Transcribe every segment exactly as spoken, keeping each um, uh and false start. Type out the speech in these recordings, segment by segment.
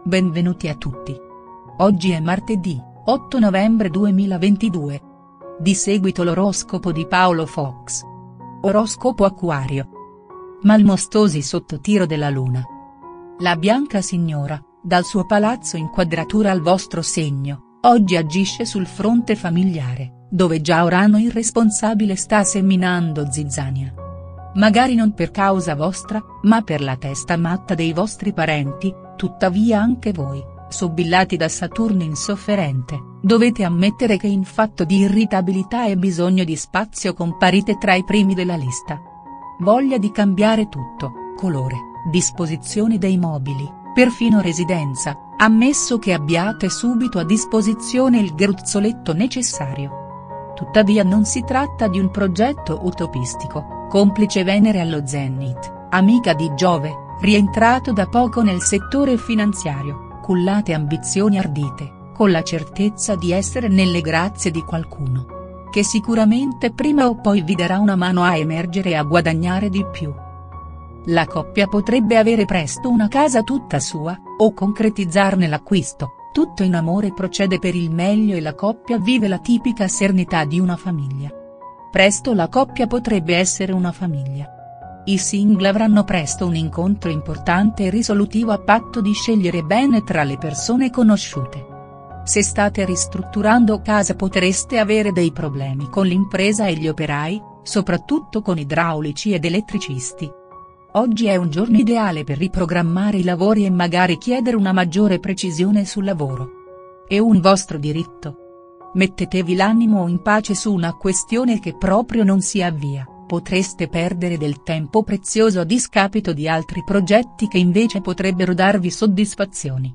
Benvenuti a tutti. Oggi è martedì, otto novembre duemilaventidue. Di seguito l'oroscopo di Paolo Fox. Oroscopo Acquario. Malmostosi sotto tiro della luna. La bianca signora, dal suo palazzo in quadratura al vostro segno, oggi agisce sul fronte familiare, dove già Urano irresponsabile sta seminando zizzania. Magari non per causa vostra, ma per la testa matta dei vostri parenti, tuttavia anche voi, sobillati da Saturno insofferente, dovete ammettere che in fatto di irritabilità e bisogno di spazio comparite tra i primi della lista. Voglia di cambiare tutto, colore, disposizione dei mobili, perfino residenza, ammesso che abbiate subito a disposizione il gruzzoletto necessario. Tuttavia non si tratta di un progetto utopistico, complice Venere allo Zenit, amica di Giove, rientrato da poco nel settore finanziario, cullate ambizioni ardite, con la certezza di essere nelle grazie di qualcuno, che sicuramente prima o poi vi darà una mano a emergere e a guadagnare di più. La coppia potrebbe avere presto una casa tutta sua, o concretizzarne l'acquisto, tutto in amore procede per il meglio e la coppia vive la tipica serenità di una famiglia. Presto la coppia potrebbe essere una famiglia. I single avranno presto un incontro importante e risolutivo a patto di scegliere bene tra le persone conosciute. Se state ristrutturando casa potreste avere dei problemi con l'impresa e gli operai, soprattutto con idraulici ed elettricisti. Oggi è un giorno ideale per riprogrammare i lavori e magari chiedere una maggiore precisione sul lavoro. È un vostro diritto. Mettetevi l'animo in pace su una questione che proprio non si avvia, potreste perdere del tempo prezioso a discapito di altri progetti che invece potrebbero darvi soddisfazioni.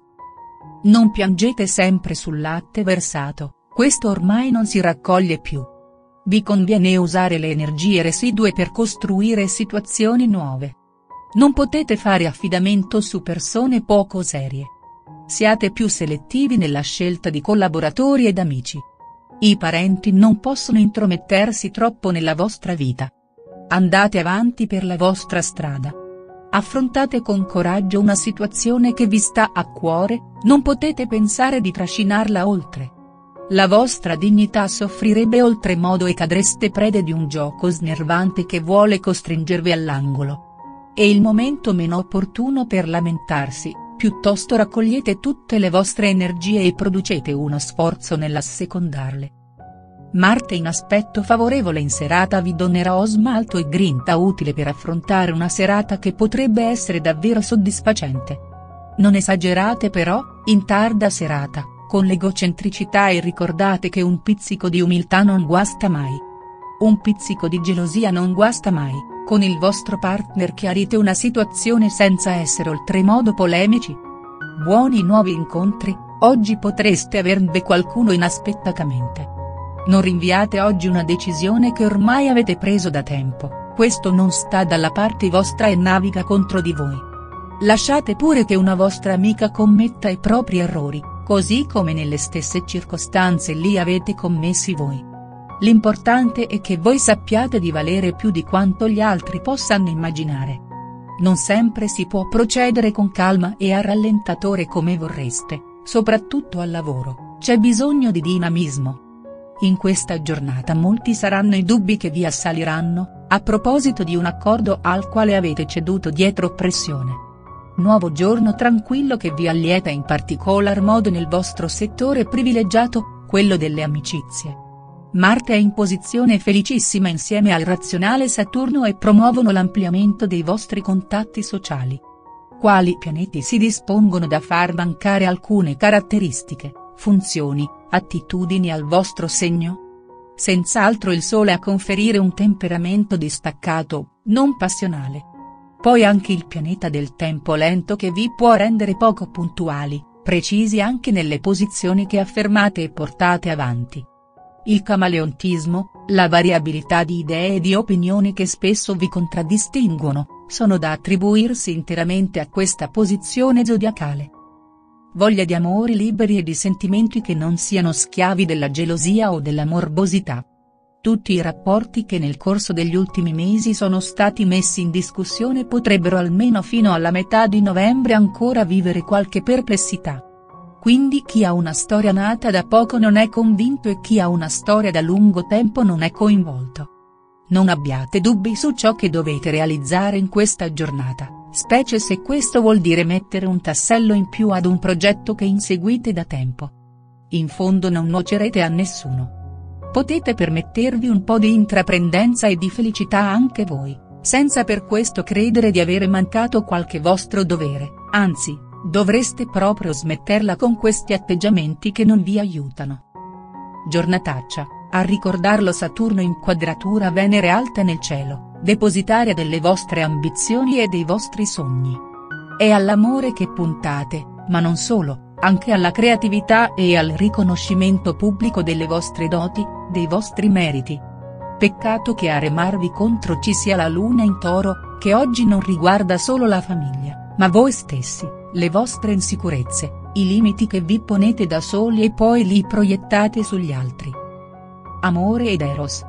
Non piangete sempre sul latte versato, questo ormai non si raccoglie più. Vi conviene usare le energie residue per costruire situazioni nuove. Non potete fare affidamento su persone poco serie. Siate più selettivi nella scelta di collaboratori ed amici. I parenti non possono intromettersi troppo nella vostra vita. Andate avanti per la vostra strada. Affrontate con coraggio una situazione che vi sta a cuore, non potete pensare di trascinarla oltre. La vostra dignità soffrirebbe oltremodo e cadreste prede di un gioco snervante che vuole costringervi all'angolo. È il momento meno opportuno per lamentarsi, piuttosto raccogliete tutte le vostre energie e producete uno sforzo nell'assecondarle. Marte in aspetto favorevole in serata vi donerà smalto e grinta utile per affrontare una serata che potrebbe essere davvero soddisfacente. Non esagerate però, in tarda serata, con l'egocentricità e ricordate che un pizzico di umiltà non guasta mai. Un pizzico di gelosia non guasta mai, con il vostro partner chiarite una situazione senza essere oltremodo polemici. Buoni nuovi incontri, oggi potreste averne qualcuno inaspettatamente. Non rinviate oggi una decisione che ormai avete preso da tempo, questo non sta dalla parte vostra e naviga contro di voi. Lasciate pure che una vostra amica commetta i propri errori, così come nelle stesse circostanze li avete commessi voi. L'importante è che voi sappiate di valere più di quanto gli altri possano immaginare. Non sempre si può procedere con calma e a rallentatore come vorreste, soprattutto al lavoro, c'è bisogno di dinamismo. In questa giornata molti saranno i dubbi che vi assaliranno, a proposito di un accordo al quale avete ceduto dietro pressione. Nuovo giorno tranquillo che vi allieta in particolar modo nel vostro settore privilegiato, quello delle amicizie. Marte è in posizione felicissima insieme al razionale Saturno e promuovono l'ampliamento dei vostri contatti sociali. Quali pianeti si dispongono da far mancare alcune caratteristiche, funzioni, attitudini al vostro segno? Senz'altro il Sole a conferire un temperamento distaccato, non passionale. Poi anche il pianeta del tempo lento che vi può rendere poco puntuali, precisi anche nelle posizioni che affermate e portate avanti. Il camaleontismo, la variabilità di idee e di opinioni che spesso vi contraddistinguono, sono da attribuirsi interamente a questa posizione zodiacale. Voglia di amori liberi e di sentimenti che non siano schiavi della gelosia o della morbosità. Tutti i rapporti che nel corso degli ultimi mesi sono stati messi in discussione potrebbero almeno fino alla metà di novembre ancora vivere qualche perplessità. Quindi chi ha una storia nata da poco non è convinto e chi ha una storia da lungo tempo non è coinvolto. Non abbiate dubbi su ciò che dovete realizzare in questa giornata, specie se questo vuol dire mettere un tassello in più ad un progetto che inseguite da tempo. In fondo non nuocerete a nessuno. Potete permettervi un po' di intraprendenza e di felicità anche voi, senza per questo credere di avere mancato qualche vostro dovere, anzi, dovreste proprio smetterla con questi atteggiamenti che non vi aiutano. Giornataccia, a ricordarlo Saturno in quadratura Venere alta nel cielo, depositaria delle vostre ambizioni e dei vostri sogni. È all'amore che puntate, ma non solo, anche alla creatività e al riconoscimento pubblico delle vostre doti, dei vostri meriti. Peccato che a remarvi contro ci sia la luna in Toro, che oggi non riguarda solo la famiglia, ma voi stessi, le vostre insicurezze, i limiti che vi ponete da soli e poi li proiettate sugli altri. Amore ed Eros.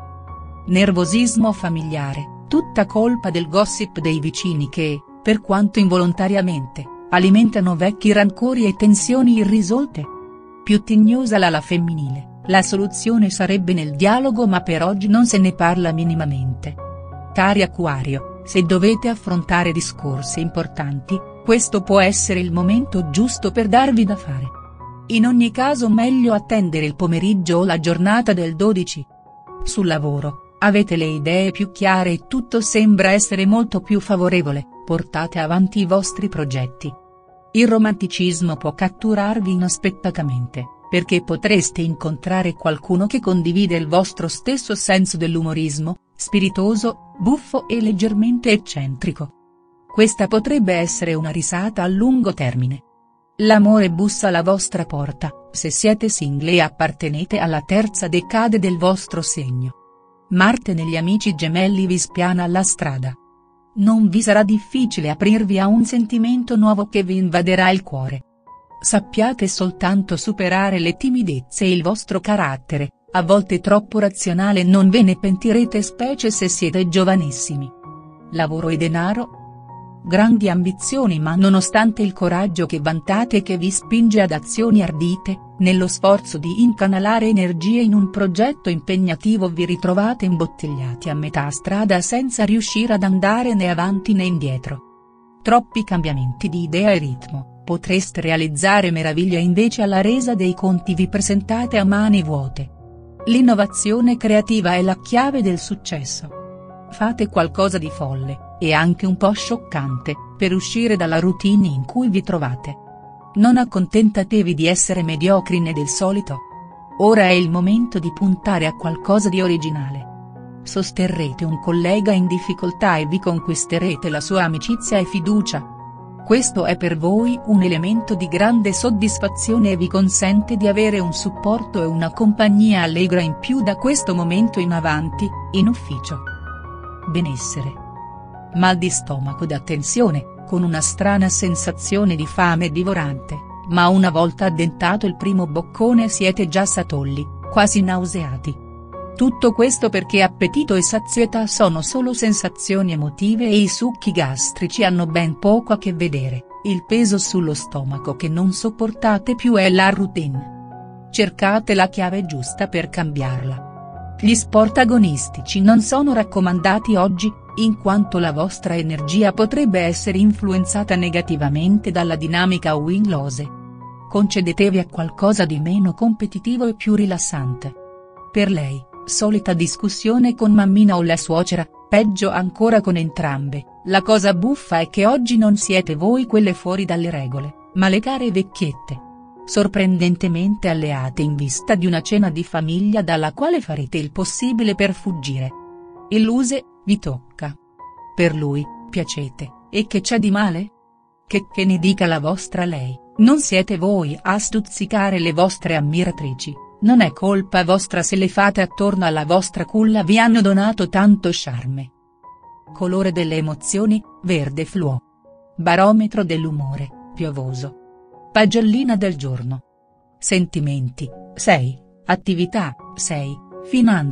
Nervosismo familiare, tutta colpa del gossip dei vicini che, per quanto involontariamente, alimentano vecchi rancori e tensioni irrisolte. Più tignosa l'ala femminile, la soluzione sarebbe nel dialogo ma per oggi non se ne parla minimamente. Cari Acquario, se dovete affrontare discorsi importanti, questo può essere il momento giusto per darvi da fare. In ogni caso meglio attendere il pomeriggio o la giornata del dodici. Sul lavoro, avete le idee più chiare e tutto sembra essere molto più favorevole, portate avanti i vostri progetti. Il romanticismo può catturarvi inaspettatamente, perché potreste incontrare qualcuno che condivide il vostro stesso senso dell'umorismo, spiritoso, buffo e leggermente eccentrico. Questa potrebbe essere una risata a lungo termine. L'amore bussa alla vostra porta, se siete single e appartenete alla terza decade del vostro segno. Marte negli Amici Gemelli vi spiana la strada. Non vi sarà difficile aprirvi a un sentimento nuovo che vi invaderà il cuore. Sappiate soltanto superare le timidezze e il vostro carattere, a volte troppo razionale non ve ne pentirete specie se siete giovanissimi. Lavoro e denaro? Grandi ambizioni ma nonostante il coraggio che vantate e che vi spinge ad azioni ardite, nello sforzo di incanalare energie in un progetto impegnativo vi ritrovate imbottigliati a metà strada senza riuscire ad andare né avanti né indietro. Troppi cambiamenti di idea e ritmo, potreste realizzare meraviglie e invece alla resa dei conti vi presentate a mani vuote. L'innovazione creativa è la chiave del successo. Fate qualcosa di folle, e anche un po' scioccante, per uscire dalla routine in cui vi trovate. Non accontentatevi di essere mediocri né del solito. Ora è il momento di puntare a qualcosa di originale. Sosterrete un collega in difficoltà e vi conquisterete la sua amicizia e fiducia. Questo è per voi un elemento di grande soddisfazione e vi consente di avere un supporto e una compagnia allegra in più da questo momento in avanti, in ufficio. Benessere. Mal di stomaco da tensione, con una strana sensazione di fame divorante, ma una volta addentato il primo boccone siete già satolli, quasi nauseati. Tutto questo perché appetito e sazietà sono solo sensazioni emotive e i succhi gastrici hanno ben poco a che vedere, il peso sullo stomaco che non sopportate più è la routine. Cercate la chiave giusta per cambiarla. Gli sport agonistici non sono raccomandati oggi, in quanto la vostra energia potrebbe essere influenzata negativamente dalla dinamica win-lose. Concedetevi a qualcosa di meno competitivo e più rilassante. Per lei, solita discussione con mammina o la suocera, peggio ancora con entrambe, la cosa buffa è che oggi non siete voi quelle fuori dalle regole, ma le care vecchiette. Sorprendentemente alleate in vista di una cena di famiglia dalla quale farete il possibile per fuggire. Illuse, vi tocca. Per lui, piacete, e che c'è di male? Che che ne dica la vostra lei, non siete voi a stuzzicare le vostre ammiratrici, non è colpa vostra se le fate attorno alla vostra culla vi hanno donato tanto charme. Colore delle emozioni, verde fluo. Barometro dell'umore, piovoso. Pagellina del giorno. Sentimenti, sei, attività, sei, finanze,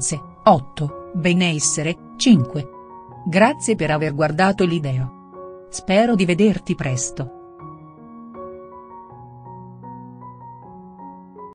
otto, benessere, cinque. Grazie per aver guardato il video. Spero di vederti presto.